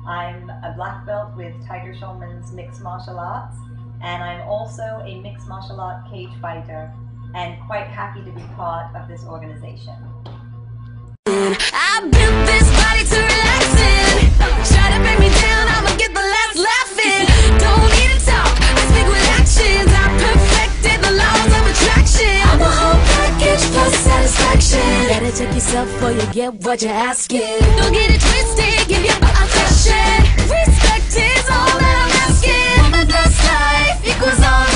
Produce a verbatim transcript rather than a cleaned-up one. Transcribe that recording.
I'm a black belt with Tiger Schulman's mixed martial arts, and I'm also a mixed martial art cage fighter, and quite happy to be part of this organization. I built this body to relax in. Try to bring me down, I'ma get the last laughing. Don't need to talk, I speak with actions. I perfected the laws of attraction. I'm a whole package plus satisfaction. Better check yourself before you get what you're asking. Don't get it twisted, give your attention. Respect is all that I'm asking. For the best life equals all